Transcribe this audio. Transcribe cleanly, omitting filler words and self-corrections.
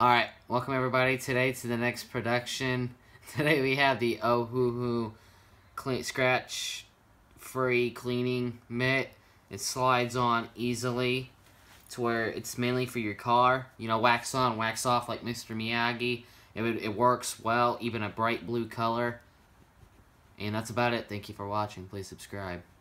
Alright, welcome everybody today to the next production. Today we have the Ohuhu scratch free cleaning mitt. It slides on easily to where it's mainly for your car. You know, wax on, wax off like Mr. Miyagi. It works well, even a bright blue color. And that's about it. Thank you for watching. Please subscribe.